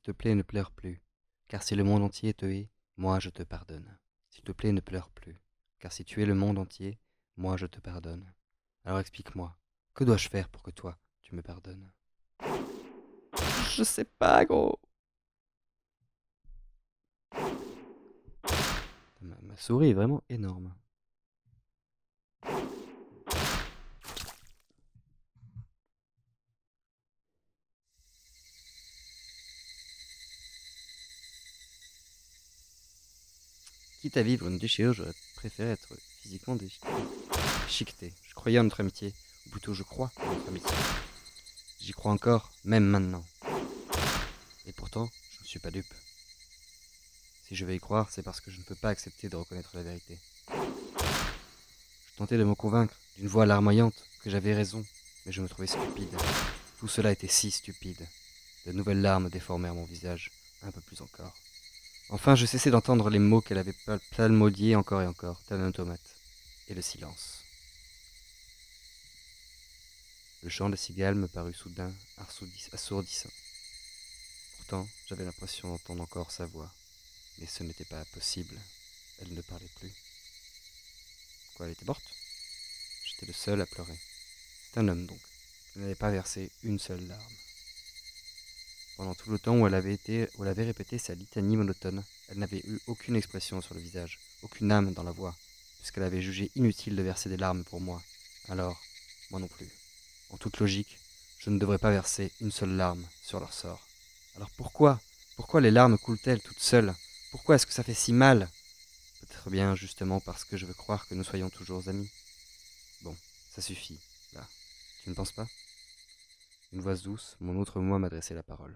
te plaît, ne pleure plus, car si le monde entier te hait, moi je te pardonne. S'il te plaît, ne pleure plus, car si tu es le monde entier, moi je te pardonne. Alors explique-moi, que dois-je faire pour que toi, tu me pardonnes? Je sais pas, gros. Ma souris est vraiment énorme. Quitte à vivre une déchirure, j'aurais préféré être physiquement déchiqueté. Je croyais en notre amitié, ou plutôt je crois en notre amitié. J'y crois encore, même maintenant. Et pourtant, je ne suis pas dupe. Si je veux y croire, c'est parce que je ne peux pas accepter de reconnaître la vérité. Je tentais de me convaincre, d'une voix larmoyante, que j'avais raison, mais je me trouvais stupide. Tout cela était si stupide. De nouvelles larmes déformèrent mon visage, un peu plus encore. Enfin, je cessai d'entendre les mots qu'elle avait psalmodiés encore et encore, tel un automate. Et le silence. Le chant des cigales me parut soudain assourdissant. Pourtant, j'avais l'impression d'entendre encore sa voix. Mais ce n'était pas possible. Elle ne parlait plus. Quoi, elle était morte? J'étais le seul à pleurer. C'est un homme donc. Elle n'avait pas versé une seule larme. Pendant tout le temps où elle avait répété sa litanie monotone, elle n'avait eu aucune expression sur le visage, aucune âme dans la voix, puisqu'elle avait jugé inutile de verser des larmes pour moi. Alors, moi non plus. En toute logique, je ne devrais pas verser une seule larme sur leur sort. Alors pourquoi? Pourquoi les larmes coulent-elles toutes seules? Pourquoi est-ce que ça fait si mal? Peut-être bien justement parce que je veux croire que nous soyons toujours amis. Bon, ça suffit, là. Tu ne penses pas? Une voix douce, mon autre moi m'adressait la parole.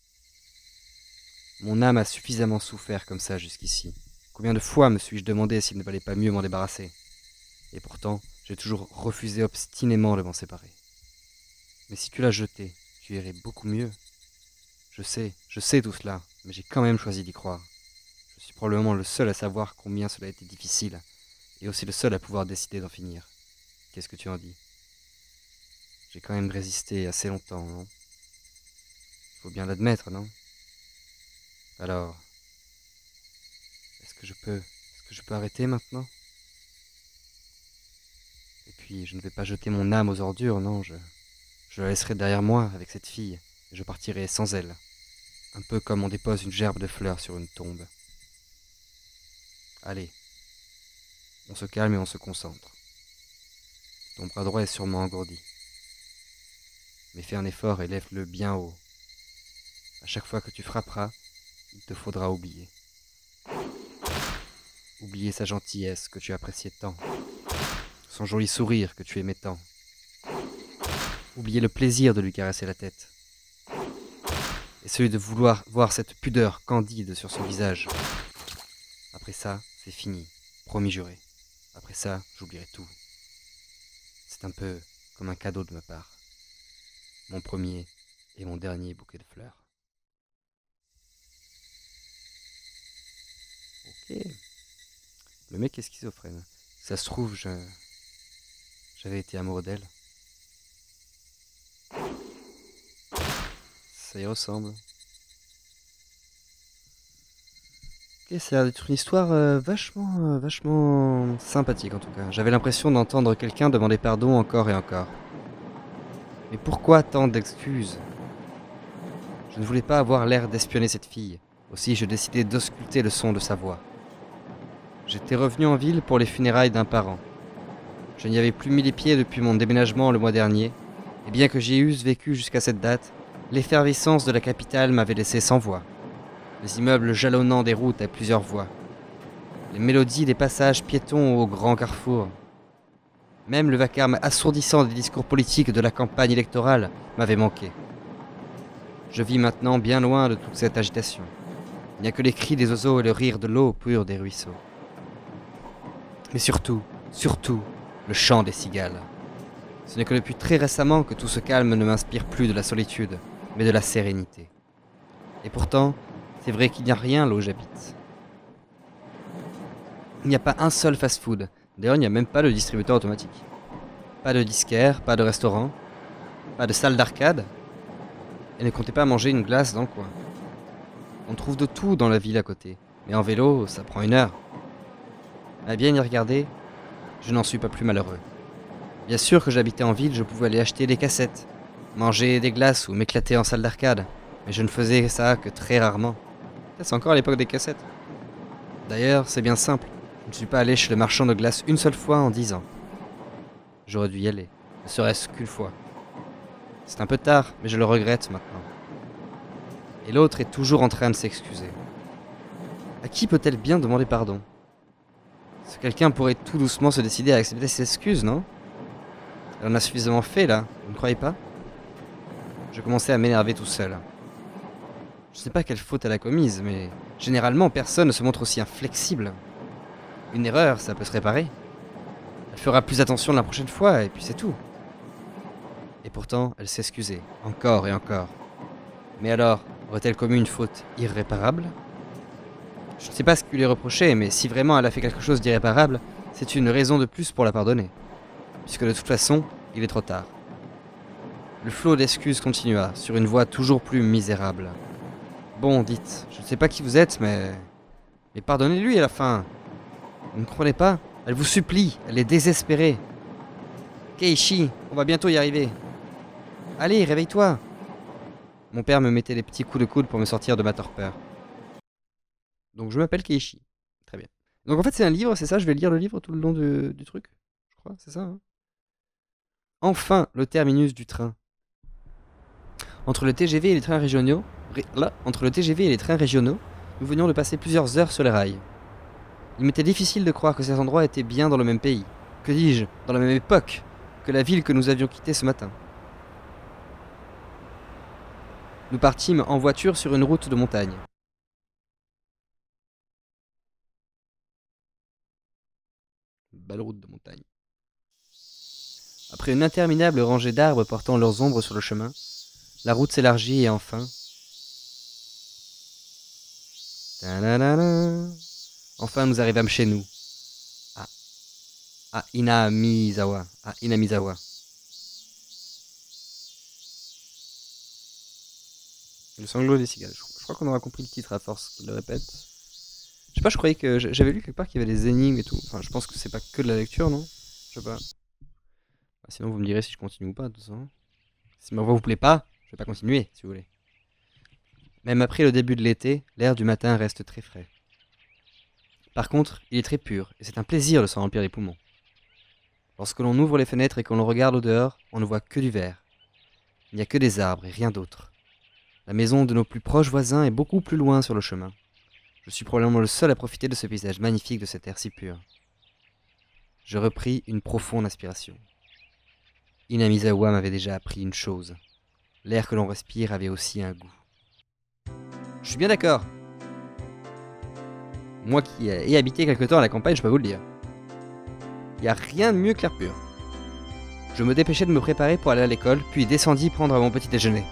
Mon âme a suffisamment souffert comme ça jusqu'ici. Combien de fois me suis-je demandé s'il ne valait pas mieux m'en débarrasser? Et pourtant, j'ai toujours refusé obstinément de m'en séparer. Mais si tu l'as jeté, tu irais beaucoup mieux. Je sais tout cela, mais j'ai quand même choisi d'y croire. Je suis probablement le seul à savoir combien cela a été difficile, et aussi le seul à pouvoir décider d'en finir. Qu'est-ce que tu en dis? J'ai quand même résisté assez longtemps, non? Faut bien l'admettre, non? Alors, est-ce que je peux arrêter maintenant? Et puis, je ne vais pas jeter mon âme aux ordures, non, je la laisserai derrière moi avec cette fille, et je partirai sans elle, un peu comme on dépose une gerbe de fleurs sur une tombe. Allez, on se calme et on se concentre. Ton bras droit est sûrement engourdi. Mais fais un effort et lève-le bien haut. À chaque fois que tu frapperas, il te faudra oublier. Oublier sa gentillesse que tu appréciais tant, son joli sourire que tu aimais tant. Oublier le plaisir de lui caresser la tête, et celui de vouloir voir cette pudeur candide sur son visage. Après ça, c'est fini, promis juré. Après ça, j'oublierai tout. C'est un peu comme un cadeau de ma part. Mon premier et mon dernier bouquet de fleurs. Ok. Le mec est schizophrène. Ça se trouve, j'avais été amoureux d'elle. Ça y ressemble. Ok, ça a l'air d'être une histoire vachement sympathique en tout cas. J'avais l'impression d'entendre quelqu'un demander pardon encore et encore. Mais pourquoi tant d'excuses? Je ne voulais pas avoir l'air d'espionner cette fille. Aussi, je décidai d'ausculter le son de sa voix. J'étais revenu en ville pour les funérailles d'un parent. Je n'y avais plus mis les pieds depuis mon déménagement le mois dernier, et bien que j'y eusse vécu jusqu'à cette date, l'effervescence de la capitale m'avait laissé sans voix. Les immeubles jalonnant des routes à plusieurs voies. Les mélodies des passages piétons aux grands carrefours. Même le vacarme assourdissant des discours politiques de la campagne électorale m'avait manqué. Je vis maintenant bien loin de toute cette agitation. Il n'y a que les cris des oiseaux et le rire de l'eau pure des ruisseaux. Mais surtout, le chant des cigales. Ce n'est que depuis très récemment que tout ce calme ne m'inspire plus de la solitude, mais de la sérénité. Et pourtant, c'est vrai qu'il n'y a rien là où j'habite. Il n'y a pas un seul fast-food. D'ailleurs, il n'y a même pas de distributeur automatique. Pas de disquaire, pas de restaurant, pas de salle d'arcade. Et ne comptez pas manger une glace dans le coin. On trouve de tout dans la ville à côté. Mais en vélo, ça prend 1 heure. À bien y regarder, je n'en suis pas plus malheureux. Bien sûr que j'habitais en ville, je pouvais aller acheter des cassettes, manger des glaces ou m'éclater en salle d'arcade. Mais je ne faisais ça que très rarement. C'est encore à l'époque des cassettes. D'ailleurs, c'est bien simple. Je ne suis pas allé chez le marchand de glace une seule fois en 10 ans. J'aurais dû y aller, ne serait-ce qu'une fois. C'est un peu tard, mais je le regrette maintenant. Et l'autre est toujours en train de s'excuser. À qui peut-elle bien demander pardon? Ce quelqu'un pourrait tout doucement se décider à accepter ses excuses, non? Elle en a suffisamment fait, là, vous ne croyez pas? Je commençais à m'énerver tout seul. Je ne sais pas quelle faute elle a commise, mais généralement personne ne se montre aussi inflexible. Une erreur, ça peut se réparer. Elle fera plus attention la prochaine fois, et puis c'est tout. Et pourtant, elle s'excusait, encore et encore. Mais alors, aurait-elle commis une faute irréparable? Je ne sais pas ce qui lui est reproché, mais si vraiment elle a fait quelque chose d'irréparable, c'est une raison de plus pour la pardonner. Puisque de toute façon, il est trop tard. Le flot d'excuses continua, sur une voix toujours plus misérable. Bon, dites, je ne sais pas qui vous êtes, mais pardonnez-lui à la fin. Vous ne comprenez pas? Elle vous supplie, elle est désespérée. Keiichi, on va bientôt y arriver. Allez, réveille-toi. Mon père me mettait des petits coups de coude pour me sortir de ma torpeur. Donc je m'appelle Keiichi. Très bien. Donc en fait c'est un livre, c'est ça? Je vais lire le livre tout le long du truc? Je crois, c'est ça, hein? Enfin, le terminus du train. Entre le TGV et les trains régionaux, nous venions de passer plusieurs heures sur les rails. Il m'était difficile de croire que cet endroit était bien dans le même pays, que dis-je, dans la même époque, que la ville que nous avions quittée ce matin. Nous partîmes en voiture sur une route de montagne. Belle route de montagne. Après une interminable rangée d'arbres portant leurs ombres sur le chemin, la route s'élargit et enfin... Ta-da-da-da. Enfin, nous arrivâmes chez nous. À Inamizawa. Le sanglot des cigales. Je crois qu'on aura compris le titre à force qu'il le répète. Je sais pas, je croyais que... J'avais lu quelque part qu'il y avait des énigmes et tout. Enfin, je pense que c'est pas que de la lecture, non? Je sais pas. Sinon, vous me direz si je continue ou pas, de toute façon. Si ma voix vous plaît pas, je vais pas continuer, si vous voulez. Même après le début de l'été, l'air du matin reste très frais. Par contre, il est très pur, et c'est un plaisir de s'en remplir les poumons. Lorsque l'on ouvre les fenêtres et qu'on le regarde au dehors, on ne voit que du vert. Il n'y a que des arbres et rien d'autre. La maison de nos plus proches voisins est beaucoup plus loin sur le chemin. Je suis probablement le seul à profiter de ce paysage magnifique, de cet air si pur. Je repris une profonde inspiration. Inamizawa m'avait déjà appris une chose. L'air que l'on respire avait aussi un goût. Je suis bien d'accord. Moi qui ai habité quelque temps à la campagne, je peux vous le dire. Il n'y a rien de mieux que l'air pur. Je me dépêchais de me préparer pour aller à l'école, puis descendis prendre mon petit déjeuner.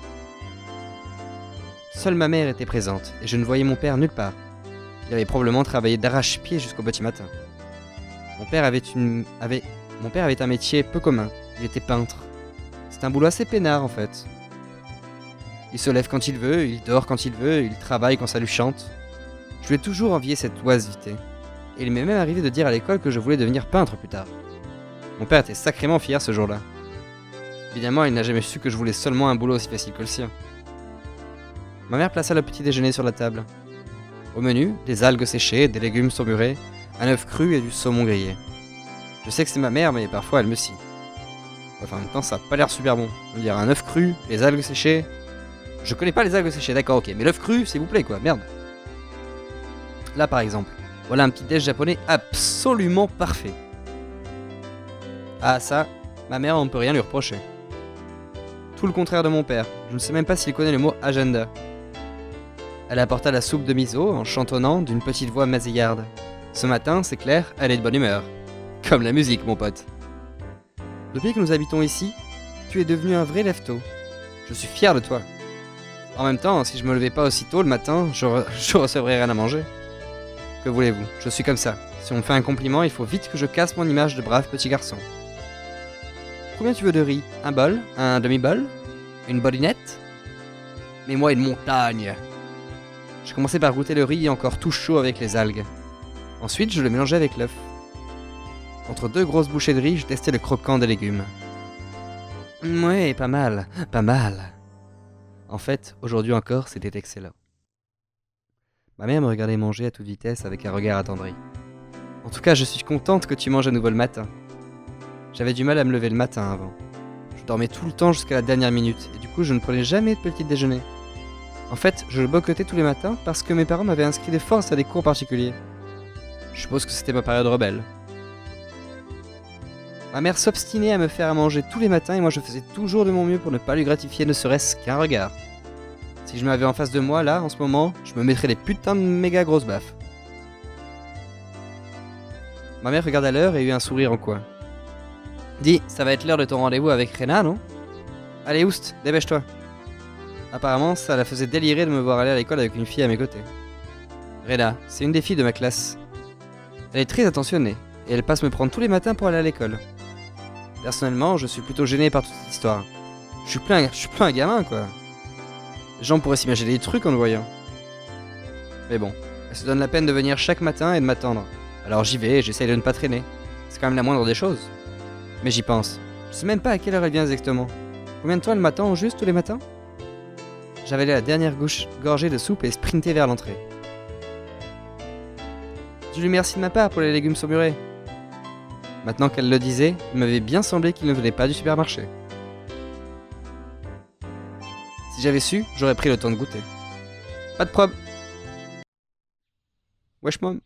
Seule ma mère était présente, et je ne voyais mon père nulle part. Il avait probablement travaillé d'arrache-pied jusqu'au petit matin. Mon père avait un métier peu commun. Il était peintre. C'est un boulot assez peinard en fait. Il se lève quand il veut, il dort quand il veut, il travaille quand ça lui chante. Je lui ai toujours envié cette oisiveté. Et il m'est même arrivé de dire à l'école que je voulais devenir peintre plus tard. Mon père était sacrément fier ce jour-là. Évidemment, il n'a jamais su que je voulais seulement un boulot aussi facile que le sien. Ma mère plaça le petit déjeuner sur la table. Au menu, des algues séchées, des légumes saumurés, un œuf cru et du saumon grillé. Je sais que c'est ma mère, mais parfois elle me scie. Enfin, en même temps, ça a pas l'air super bon. Je veux dire, un œuf cru, les algues séchées... Je connais pas les algues séchées, d'accord, ok, mais l'œuf cru, s'il vous plaît, quoi, merde. Là, par exemple, voilà un petit déj japonais absolument parfait. Ah, ça, ma mère, on ne peut rien lui reprocher. Tout le contraire de mon père, je ne sais même pas s'il connaît le mot agenda. Elle apporta la soupe de miso en chantonnant d'une petite voix masillarde. Ce matin, c'est clair, elle est de bonne humeur. Comme la musique, mon pote. Depuis que nous habitons ici, tu es devenu un vrai lève-tôt. Je suis fier de toi. En même temps, si je me levais pas aussitôt le matin, je recevrais rien à manger. Que voulez-vous, je suis comme ça. Si on me fait un compliment, il faut vite que je casse mon image de brave petit garçon. Combien tu veux de riz? Un bol? Un demi-bol? Une bolinette? Mets-moi une montagne. Je commençais par goûter le riz encore tout chaud avec les algues. Ensuite, je le mélangeais avec l'œuf. Entre deux grosses bouchées de riz, je testais le croquant des légumes. Ouais, pas mal, pas mal. En fait, aujourd'hui encore, c'était excellent. Ma mère me regardait manger à toute vitesse avec un regard attendri. En tout cas, je suis contente que tu manges à nouveau le matin. J'avais du mal à me lever le matin avant. Je dormais tout le temps jusqu'à la dernière minute, et du coup je ne prenais jamais de petit déjeuner. En fait, je le boycottais tous les matins parce que mes parents m'avaient inscrit de force à des cours particuliers. Je suppose que c'était ma période rebelle. Ma mère s'obstinait à me faire à manger tous les matins et moi je faisais toujours de mon mieux pour ne pas lui gratifier ne serait-ce qu'un regard. Si je m'avais en face de moi, là, en ce moment, je me mettrais des putains de méga grosses baffes. Ma mère regarda l'heure et eut un sourire en coin. Dis, ça va être l'heure de ton rendez-vous avec Rena, non? Allez, oust, dépêche-toi. Apparemment, ça la faisait délirer de me voir aller à l'école avec une fille à mes côtés. Rena, c'est une des filles de ma classe. Elle est très attentionnée, et elle passe me prendre tous les matins pour aller à l'école. Personnellement, je suis plutôt gêné par toute cette histoire. Je suis plus un gamin, quoi. Les gens pourraient s'imaginer des trucs en le voyant. Mais bon, elle se donne la peine de venir chaque matin et de m'attendre. Alors j'y vais et j'essaye de ne pas traîner. C'est quand même la moindre des choses. Mais j'y pense. Je sais même pas à quelle heure elle vient exactement. Combien de temps elle m'attend au juste tous les matins? J'avalais la dernière gorgée de soupe et sprintais vers l'entrée. Je lui remercie de ma part pour les légumes saumurés. Maintenant qu'elle le disait, il m'avait bien semblé qu'il ne venait pas du supermarché. Si j'avais su, j'aurais pris le temps de goûter. Pas de prob. Wesh mom.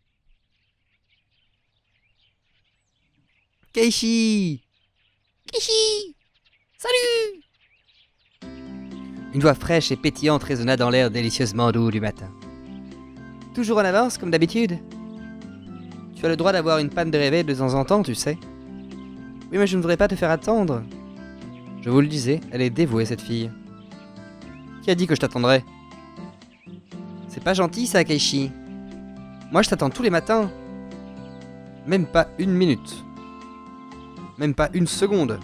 Keishi! Keishi! Salut! Une voix fraîche et pétillante résonna dans l'air délicieusement doux du matin. Toujours en avance, comme d'habitude? Tu as le droit d'avoir une panne de réveil de temps en temps, tu sais. Oui, mais je ne voudrais pas te faire attendre. Je vous le disais, elle est dévouée, cette fille. Qui a dit que je t'attendrais? C'est pas gentil, ça, Keishi. Moi, je t'attends tous les matins. Même pas une minute. Même pas une seconde.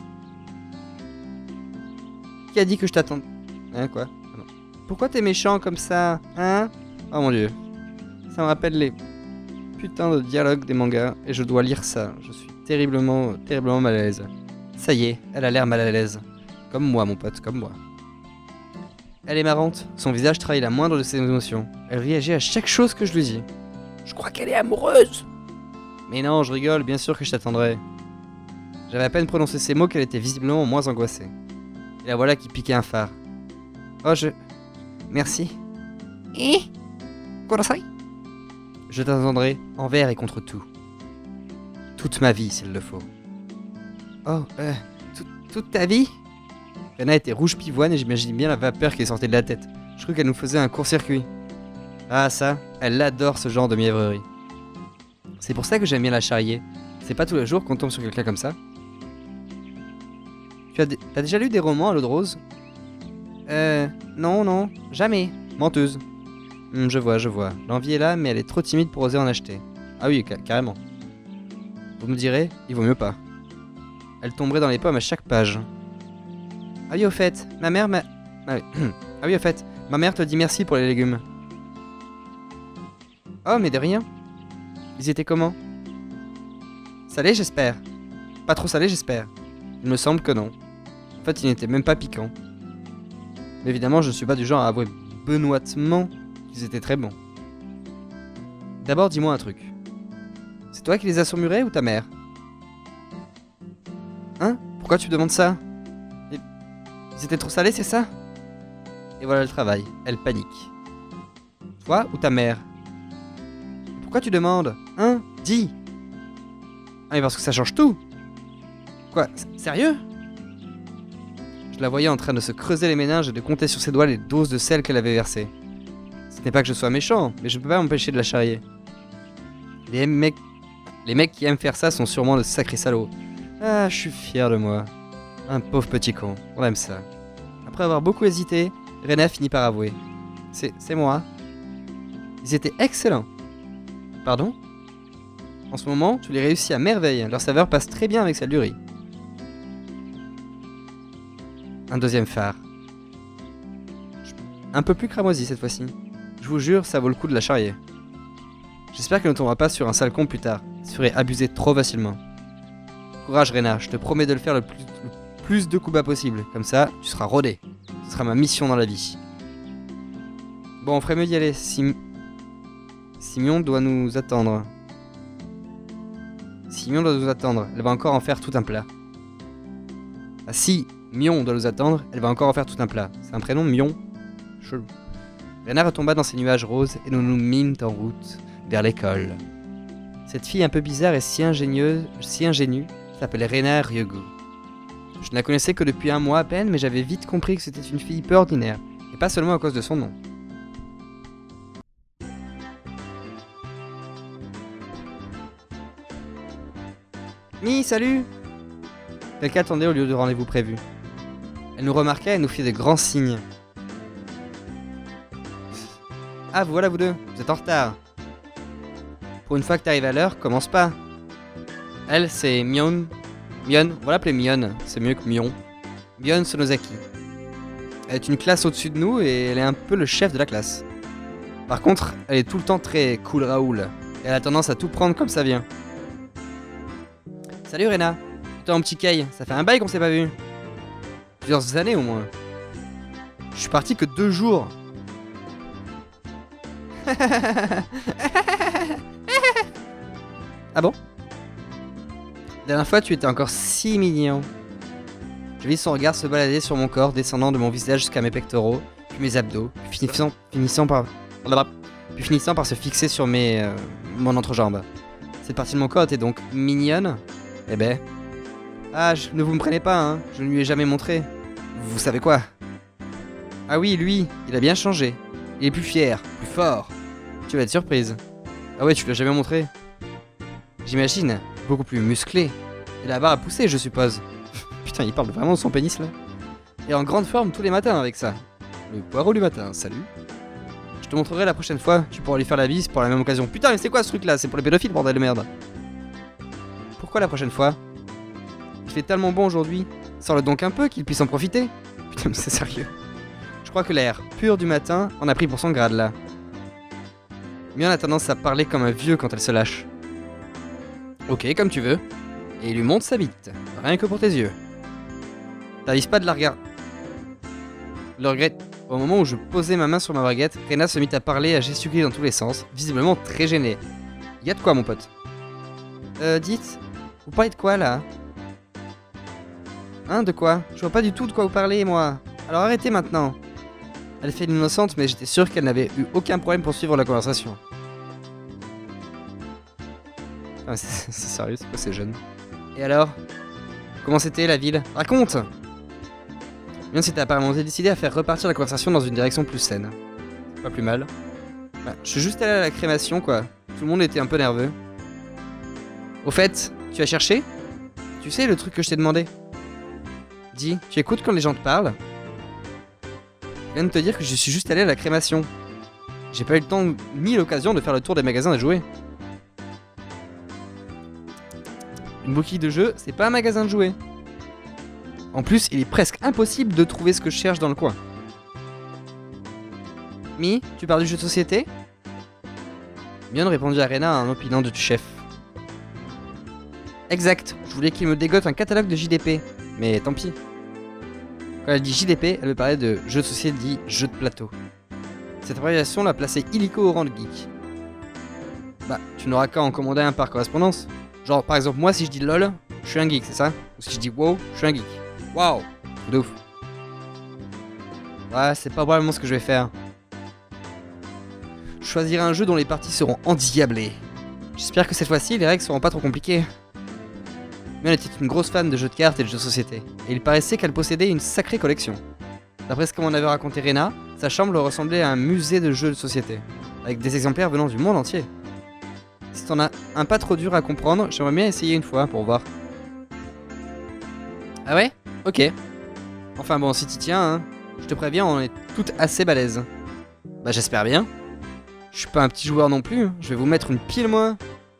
Qui a dit que je t'attends? Hein, quoi? Pourquoi t'es méchant comme ça? Hein? Oh mon dieu. Ça me rappelle les putains de dialogues des mangas et je dois lire ça. Je suis terriblement mal à l'aise. Ça y est, elle a l'air mal à l'aise. Comme moi, mon pote, comme moi. Elle est marrante. Son visage trahit la moindre de ses émotions. Elle réagit à chaque chose que je lui dis. Je crois qu'elle est amoureuse. Mais non, je rigole, bien sûr que je t'attendrai. J'avais à peine prononcé ces mots qu'elle était visiblement moins angoissée. Et la voilà qui piquait un phare. Oh, Merci. Kurosai. Je t'attendrai envers et contre tout. Toute ma vie, s'il le faut. Oh, toute ta vie? Rena était rouge pivoine et j'imagine bien la vapeur qui sortait de la tête. Je crois qu'elle nous faisait un court-circuit. Ah ça, elle adore ce genre de mièvrerie. C'est pour ça que j'aime bien la charrier. C'est pas tous les jours qu'on tombe sur quelqu'un comme ça. T'as déjà lu des romans à l'eau de rose? Non, jamais. Menteuse. Je vois. L'envie est là, mais elle est trop timide pour oser en acheter. Ah oui, carrément. Vous me direz, il vaut mieux pas. Elle tomberait dans les pommes à chaque page. Ah oui, au fait, ma mère m'a... Ah oui, au fait, ma mère te dit merci pour les légumes. Oh, mais de rien. Ils étaient comment? Salés, j'espère. Pas trop salés, j'espère. Il me semble que non. En fait, ils n'étaient même pas piquants. Mais évidemment, je ne suis pas du genre à avouer benoîtement qu'ils étaient très bons. D'abord, dis-moi un truc. C'est toi qui les as saumurés ou ta mère? Hein? Pourquoi tu demandes ça? Ils étaient trop salés, c'est ça? Et voilà le travail. Elle panique. Toi ou ta mère? Pourquoi tu demandes? Hein? Dis! Ah mais parce que ça change tout! Quoi? Sérieux? Je la voyais en train de se creuser les méninges et de compter sur ses doigts les doses de sel qu'elle avait versées. Ce n'est pas que je sois méchant, mais je ne peux pas m'empêcher de la charrier. Les mecs qui aiment faire ça sont sûrement de sacrés salauds. Ah, je suis fier de moi. Un pauvre petit con, on aime ça. Après avoir beaucoup hésité, Rena finit par avouer. C'est moi. Ils étaient excellents. Pardon? En ce moment, tu les réussis à merveille, leur saveur passe très bien avec celle du riz. Un deuxième phare. Un peu plus cramoisi cette fois-ci. Je vous jure, ça vaut le coup de la charrier. J'espère qu'elle ne tombera pas sur un sale con plus tard. Elle se ferait abuser trop facilement. Courage Rena, je te promets de le faire le plus de coups bas possible. Comme ça, tu seras rodé. Ce sera ma mission dans la vie. Bon, on ferait mieux d'y aller. Simeon doit nous attendre. Simeon doit nous attendre. Elle va encore en faire tout un plat. Ah si, Mion doit nous attendre. Elle va encore en faire tout un plat. C'est un prénom, Mion. Chelou. Rena retomba dans ses nuages roses et nous nous mîmes en route vers l'école. Cette fille un peu bizarre et si ingénue s'appelait Rena Ryugu. Je ne la connaissais que depuis un mois à peine, mais j'avais vite compris que c'était une fille peu ordinaire, et pas seulement à cause de son nom. Mi, salut! Quelqu'un attendait au lieu de rendez-vous prévu. Elle nous remarqua et nous fit de grands signes. Ah, voilà vous deux, vous êtes en retard. Pour une fois que t'arrives à l'heure, commence pas. Elle, c'est Mion. Mion, on va l'appeler Mion, c'est mieux que Mion. Mion Sonosaki. Elle est une classe au-dessus de nous et elle est un peu le chef de la classe. Par contre, elle est tout le temps très cool Raoul. Et elle a tendance à tout prendre comme ça vient. Salut Rena. Toi mon petit Kay, ça fait un bail qu'on s'est pas vu. Plusieurs années au moins. Je suis parti que 2 jours. Ah bon? La dernière fois, tu étais encore si mignon. Je vis son regard se balader sur mon corps, descendant de mon visage jusqu'à mes pectoraux, puis mes abdos, puis finissant par se fixer sur mon entrejambe. Cette partie de mon corps était donc mignonne. Eh ben... Ah, ne vous me prenez pas, hein, je ne lui ai jamais montré. Vous savez quoi? Ah oui, lui, il a bien changé. Il est plus fier, plus fort. Tu vas être surprise. Ah ouais, tu l'as jamais montré? J'imagine, beaucoup plus musclé. Et la barre a poussé, je suppose. Putain, il parle vraiment de son pénis là. Et en grande forme tous les matins avec ça. Le poireau du matin, salut. Je te montrerai la prochaine fois, tu pourras lui faire la bise pour la même occasion. Putain, mais c'est quoi ce truc là? C'est pour les pédophiles, bordel de merde. Pourquoi la prochaine fois? Il fait tellement bon aujourd'hui. Sors-le donc un peu, qu'il puisse en profiter. Putain, mais c'est sérieux. Je crois que l'air pur du matin en a pris pour son grade là. Mion a tendance à parler comme un vieux quand elle se lâche. Ok, comme tu veux. Et il lui monte sa bite, rien que pour tes yeux. T'avises pas de la regarder. Le regret. Au moment où je posais ma main sur ma baguette, Rena se mit à parler, à gesticuler dans tous les sens, visiblement très gênée. Y'a de quoi, mon pote? Dites, vous parlez de quoi là? Hein, de quoi? Je vois pas du tout de quoi vous parlez, moi. Alors arrêtez maintenant. Elle fait l'innocente, mais j'étais sûr qu'elle n'avait eu aucun problème pour suivre la conversation. Ah, c'est sérieux, c'est quoi ces jeunes? Et alors? Comment c'était la ville? Raconte! Mion s'était apparemment décidé à faire repartir la conversation dans une direction plus saine. Pas plus mal. Bah, je suis juste allé à la crémation, quoi. Tout le monde était un peu nerveux. Au fait, tu as cherché? Tu sais le truc que je t'ai demandé? Dis, tu écoutes quand les gens te parlent? Je viens de te dire que je suis juste allé à la crémation. J'ai pas eu le temps ni l'occasion de faire le tour des magasins de jouets. Une boutique de jeux, c'est pas un magasin de jouets. En plus, il est presque impossible de trouver ce que je cherche dans le coin. Mi, tu parles du jeu de société? Mion répondit à Rena en opinant de chef. Exact, je voulais qu'il me dégote un catalogue de JDP, mais tant pis. Quand elle dit JDP, elle me parlait de jeu de société dit jeu de plateau. Cette abréviation l'a placé illico au rang de geek. Bah, tu n'auras qu'à en commander un par correspondance. Genre, par exemple, moi si je dis LOL, je suis un geek, c'est ça? Ou si je dis WoW, je suis un geek. Waouh! De ouf. Ouais, c'est pas probablement ce que je vais faire. Je choisirai un jeu dont les parties seront endiablées. J'espère que cette fois-ci, les règles seront pas trop compliquées. Mais elle était une grosse fan de jeux de cartes et de jeux de société, et il paraissait qu'elle possédait une sacrée collection. D'après ce que m'en avait raconté Rena, sa chambre ressemblait à un musée de jeux de société, avec des exemplaires venant du monde entier. Si t'en as un pas trop dur à comprendre, j'aimerais bien essayer une fois pour voir. Ah ouais? Ok. Enfin bon, si t'y tiens, hein, je te préviens, on est toutes assez balèzes. Bah j'espère bien. Je suis pas un petit joueur non plus, je vais vous mettre une pile moi.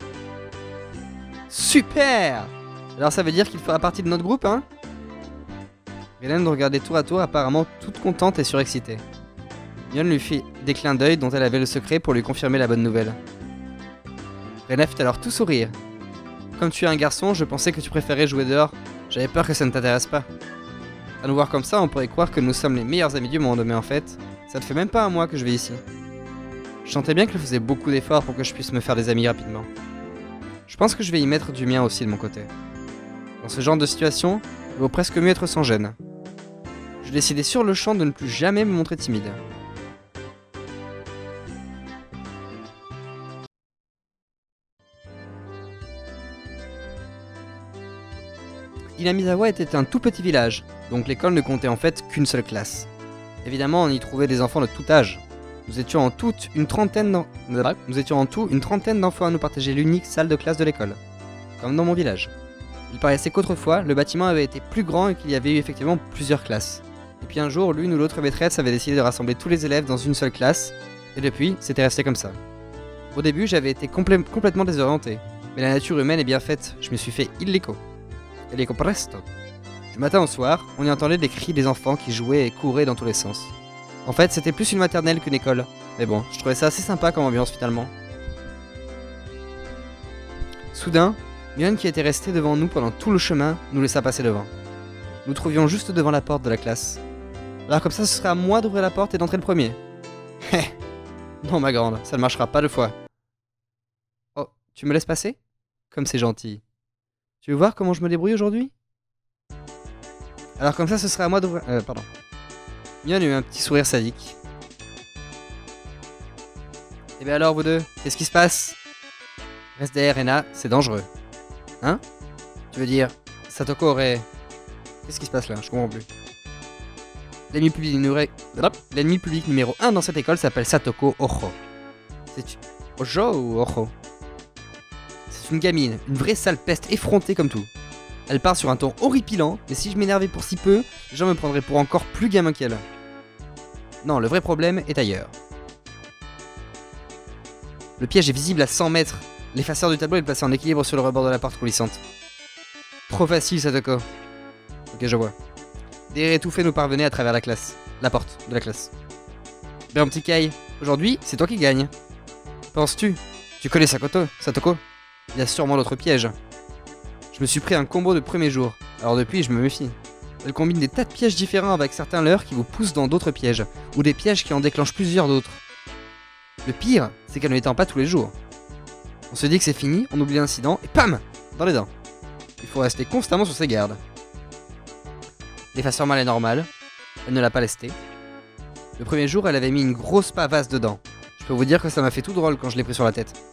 Super! Alors ça veut dire qu'il fera partie de notre groupe, hein? Hélène nous regardait tour à tour, apparemment toute contente et surexcitée. Mion lui fit des clins d'œil dont elle avait le secret pour lui confirmer la bonne nouvelle. Rena fit alors tout sourire. Comme tu es un garçon, je pensais que tu préférais jouer dehors. J'avais peur que ça ne t'intéresse pas. À nous voir comme ça, on pourrait croire que nous sommes les meilleurs amis du monde, mais en fait, ça ne fait même pas un mois que je vis ici. Je sentais bien qu'elle faisait beaucoup d'efforts pour que je puisse me faire des amis rapidement. Je pense que je vais y mettre du mien aussi de mon côté. Dans ce genre de situation, il vaut presque mieux être sans gêne. Je décidai sur le champ de ne plus jamais me montrer timide. Inamizawa était un tout petit village, donc l'école ne comptait en fait qu'une seule classe. Évidemment, on y trouvait des enfants de tout âge. Nous étions en tout une trentaine d'enfants à nous partager l'unique salle de classe de l'école, comme dans mon village. Il paraissait qu'autrefois, le bâtiment avait été plus grand et qu'il y avait eu effectivement plusieurs classes. Et puis un jour, l'une ou l'autre maîtresse avait décidé de rassembler tous les élèves dans une seule classe, et depuis, c'était resté comme ça. Au début, j'avais été complètement désorienté, mais la nature humaine est bien faite, je me suis fait illico. Illico presto. Du matin au soir, on y entendait des cris des enfants qui jouaient et couraient dans tous les sens. En fait, c'était plus une maternelle qu'une école, mais bon, je trouvais ça assez sympa comme ambiance finalement. Soudain, Mion qui était resté devant nous pendant tout le chemin nous laissa passer devant. Nous trouvions juste devant la porte de la classe. Alors comme ça, ce serait à moi d'ouvrir la porte et d'entrer le premier. Hé. Non ma grande, ça ne marchera pas deux fois. Oh, tu me laisses passer? Comme c'est gentil. Tu veux voir comment je me débrouille aujourd'hui? Alors comme ça, ce serait à moi d'ouvrir... pardon. Mion eut un petit sourire sadique. Eh bien alors vous deux, qu'est-ce qui se passe? Reste derrière Rena, c'est dangereux. Hein? Tu veux dire, Satoko aurait... Qu'est-ce qui se passe là? Je comprends plus. L'ennemi public numéro 1 dans cette école s'appelle Satoko Ojo. C'est Ojo ou Ojo? C'est une gamine, une vraie sale peste effrontée comme tout. Elle part sur un ton horripilant, mais si je m'énervais pour si peu, les gens me prendraient pour encore plus gamin qu'elle. Non, le vrai problème est ailleurs. Le piège est visible à 100 mètres. L'effaceur du tableau est placé en équilibre sur le rebord de la porte coulissante. Trop facile, Satoko. Ok, je vois. Des rires étouffés nous parvenaient à travers la classe. La porte de la classe. Ben, petit Kai, aujourd'hui, c'est toi qui gagne. Penses-tu? Tu connais Satoko? Il y a sûrement d'autres pièges. Je me suis pris un combo de premier jour, alors depuis, je me méfie. Elle combine des tas de pièges différents avec certains leurs qui vous poussent dans d'autres pièges, ou des pièges qui en déclenchent plusieurs d'autres. Le pire, c'est qu'elle ne l'étend pas tous les jours. On se dit que c'est fini, on oublie l'incident, et pam! Dans les dents. Il faut rester constamment sur ses gardes. L'effaceur mal est normal, elle ne l'a pas lesté. Le premier jour, elle avait mis une grosse pavasse dedans. Je peux vous dire que ça m'a fait tout drôle quand je l'ai pris sur la tête.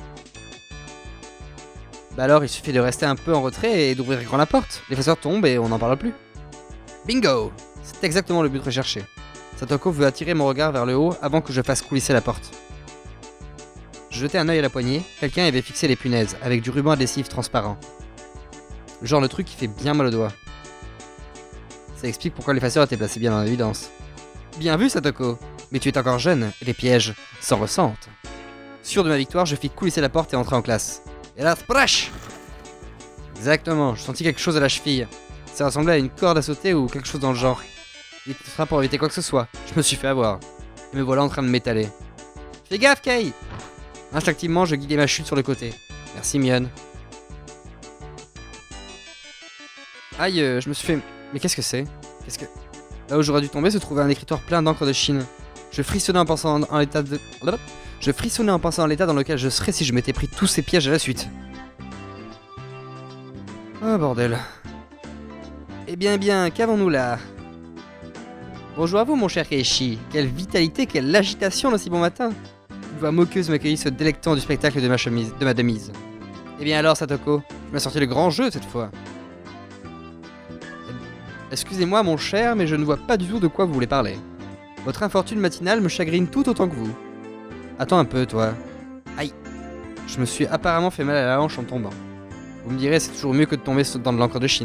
Bah alors, il suffit de rester un peu en retrait et d'ouvrir grand la porte. L'effaceur tombe et on n'en parle plus. Bingo! C'est exactement le but recherché. Satoko veut attirer mon regard vers le haut avant que je fasse coulisser la porte. Je jetai un œil à la poignée, quelqu'un avait fixé les punaises, avec du ruban adhésif transparent. Le genre de truc qui fait bien mal au doigt. Ça explique pourquoi l'effaceur était placé bien dans l'évidence. Bien vu, Satoko! Mais tu es encore jeune, et les pièges s'en ressentent. Sûr de ma victoire, je fis coulisser la porte et entrer en classe. Et là, splash! Exactement, je sentis quelque chose à la cheville. Ça ressemblait à une corde à sauter ou quelque chose dans le genre. Il était trop pour éviter quoi que ce soit. Je me suis fait avoir. Et me voilà en train de m'étaler. Fais gaffe, Kei! Instinctivement, je guidais ma chute sur le côté. Merci, Mion. Aïe, je me suis fait... Mais qu'est-ce que c'est? Qu'est-ce que... Là où j'aurais dû tomber se trouvait un écritoire plein d'encre de Chine. Je frissonnais en pensant en l'état de... Je frissonnais en pensant à l'état dans lequel je serais si je m'étais pris tous ces pièges à la suite. Oh bordel. Eh bien, qu'avons-nous là? Bonjour à vous mon cher Keiichi. Quelle vitalité, quelle agitation le si bon matin. Une voix moqueuse m'accueillit se délectant du spectacle de ma demise. Eh bien alors Satoko, je m'ai sorti le grand jeu cette fois. Excusez-moi mon cher, mais je ne vois pas du tout de quoi vous voulez parler. Votre infortune matinale me chagrine tout autant que vous. Attends un peu, toi. Aïe. Je me suis apparemment fait mal à la hanche en tombant. Vous me direz, c'est toujours mieux que de tomber dans de l'encre de Chine.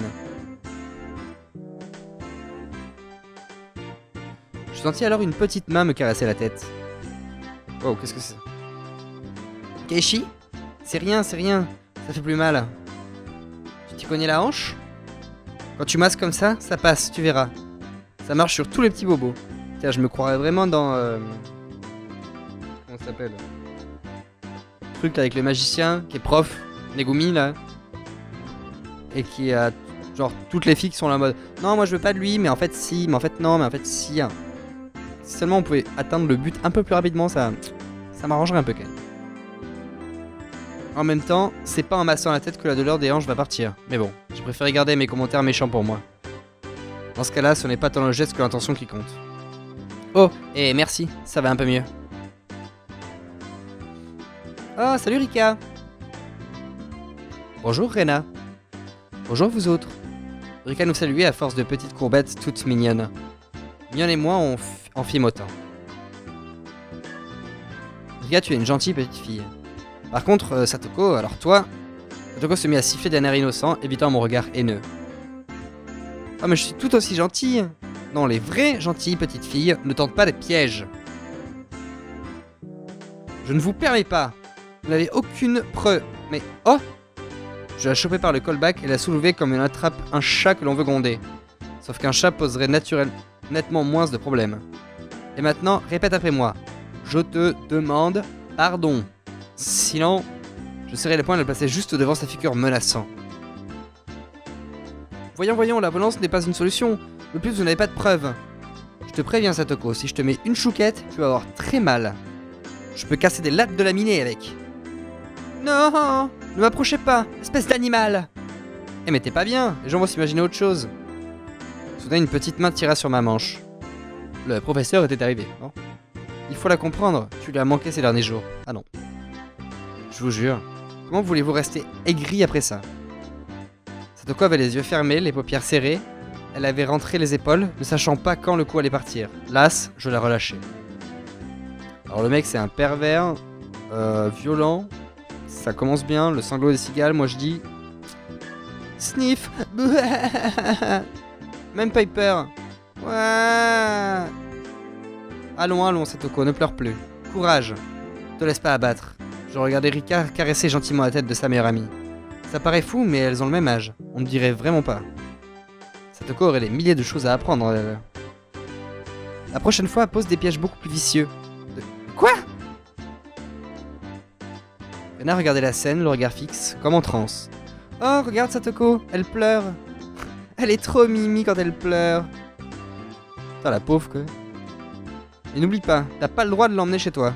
Je sentis alors une petite main me caresser la tête. Oh, qu'est-ce que c'est? Keiichi? C'est rien, ça fait plus mal. Tu t'y connais la hanche? Quand tu masses comme ça passe, tu verras. Ça marche sur tous les petits bobos. Tiens, je me croirais vraiment dans... ça s'appelle. Truc là, avec le magicien qui est prof, Negumi là. Et qui a genre toutes les filles qui sont là en mode non moi je veux pas de lui mais en fait si, mais en fait non, mais en fait si. Si seulement on pouvait atteindre le but un peu plus rapidement ça m'arrangerait un peu quand même. En même temps, c'est pas en massant la tête que la douleur des hanches va partir. Mais bon, je préfère garder mes commentaires méchants pour moi. Dans ce cas-là, ce n'est pas tant le geste que l'intention qui compte. Oh, et merci, ça va un peu mieux. Oh, salut Rika. Bonjour Rena. Bonjour vous autres. Rika nous saluait à force de petites courbettes toutes mignonnes. Mion et moi, on en fîmes autant. Rika, tu es une gentille petite fille. Par contre, Satoko, alors toi... Satoko se mit à siffler d'un air innocent, évitant mon regard haineux. Oh mais je suis tout aussi gentille. Non, les vraies gentilles petites filles ne tentent pas des pièges. Je ne vous permets pas. Vous n'avez aucune preuve. Mais... Oh! Je l'ai chopé par le callback et la soulevé comme on attrape un chat que l'on veut gronder. Sauf qu'un chat poserait nettement moins de problèmes. Et maintenant, répète après moi. Je te demande pardon. Sinon, je serrai le poing de le placer juste devant sa figure menaçant. Voyons, la violence n'est pas une solution. De plus, vous n'avez pas de preuves. Je te préviens, Satoko, si je te mets une chouquette, tu vas avoir très mal. Je peux casser des lattes de laminée avec. Non, ne m'approchez pas, espèce d'animal. Eh mais t'es pas bien, les gens vont s'imaginer autre chose. Soudain, une petite main tira sur ma manche. Le professeur était arrivé. Non ? Il faut la comprendre, tu lui as manqué ces derniers jours. Ah non. Je vous jure. Comment voulez-vous rester aigri après ça? Satoko avait les yeux fermés, les paupières serrées. Elle avait rentré les épaules, ne sachant pas quand le coup allait partir. Las, je la relâchais. Alors le mec c'est un pervers, violent. Ça commence bien, le sanglot des cigales, moi je dis... Sniff. Même Piper. Ouais. Allons, Satoko, ne pleure plus. Courage. Ne te laisse pas abattre. Je regardais Rika caresser gentiment la tête de sa meilleure amie. Ça paraît fou, mais elles ont le même âge. On ne dirait vraiment pas. Satoko aurait des milliers de choses à apprendre. La prochaine fois, pose des pièges beaucoup plus vicieux. Quoi? Rena regardait la scène, le regard fixe, comme en transe. Oh, regarde Satoko, elle pleure. Elle est trop mimi quand elle pleure. Putain, la pauvre quoi. Et n'oublie pas, t'as pas le droit de l'emmener chez toi.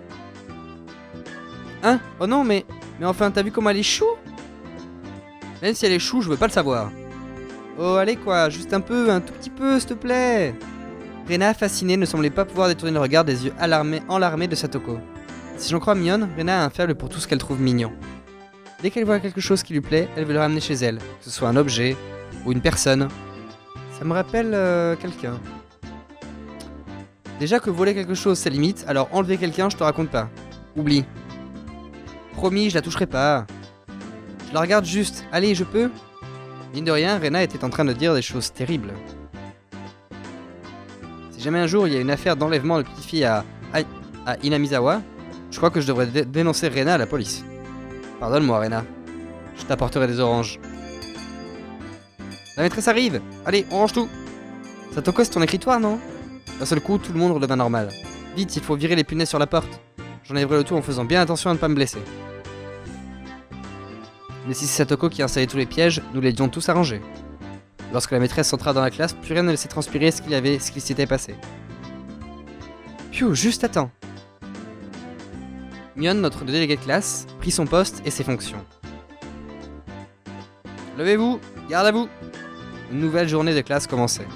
Hein? Oh non, mais enfin, t'as vu comment elle est chou? Même si elle est chou, je veux pas le savoir. Oh, allez quoi, juste un tout petit peu, s'il te plaît. Rena, fascinée, ne semblait pas pouvoir détourner le regard des yeux enlarmés de Satoko. Si j'en crois Mion, Rena a un faible pour tout ce qu'elle trouve mignon. Dès qu'elle voit quelque chose qui lui plaît, elle veut le ramener chez elle, que ce soit un objet ou une personne. Ça me rappelle quelqu'un. Déjà que voler quelque chose c'est limite, alors enlever quelqu'un je te raconte pas. Oublie. Promis, je la toucherai pas. Je la regarde juste. Allez, je peux? Mine de rien, Rena était en train de dire des choses terribles. Si jamais un jour il y a une affaire d'enlèvement de petite fille à Inamizawa, je crois que je devrais dénoncer Rena à la police. Pardonne-moi, Rena. Je t'apporterai des oranges. La maîtresse arrive. Allez, on range tout. Satoko, c'est ton écritoire, non? D'un seul coup, tout le monde redevint normal. Vite, il faut virer les punaises sur la porte. J'enlèverai le tout en faisant bien attention à ne pas me blesser. Mais si c'est Satoko qui a installé tous les pièges, nous les devions tous arranger. Lorsque la maîtresse entra dans la classe, plus rien ne laissait transpirer ce qu'il s'était passé. Piou, juste à temps. Mion, notre délégué de classe, prit son poste et ses fonctions. Levez-vous, garde à vous. Une nouvelle journée de classe commençait.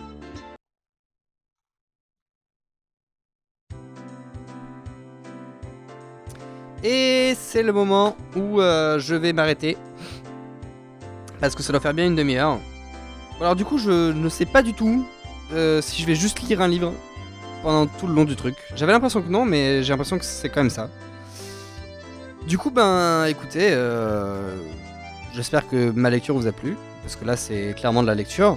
Et c'est le moment où je vais m'arrêter. Parce que ça doit faire bien une demi-heure. Alors du coup, je ne sais pas du tout si je vais juste lire un livre pendant tout le long du truc. J'avais l'impression que non, mais j'ai l'impression que c'est quand même ça. Du coup, ben écoutez, j'espère que ma lecture vous a plu. Parce que là, c'est clairement de la lecture.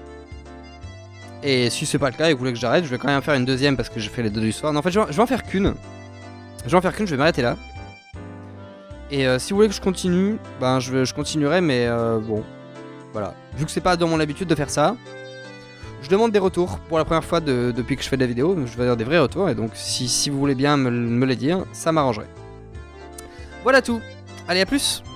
Et si c'est pas le cas et que vous voulez que j'arrête, je vais quand même faire une deuxième parce que j'ai fait les deux du soir. Non, en fait, je vais en faire qu'une. Je vais m'arrêter là. Et si vous voulez que je continue, ben je continuerai, mais bon, voilà. Vu que c'est pas dans mon habitude de faire ça, Je demande des retours pour la première fois depuis que je fais de la vidéo. Je veux dire des vrais retours. Et donc, si vous voulez bien me les dire, ça m'arrangerait. Voilà tout. Allez, à plus!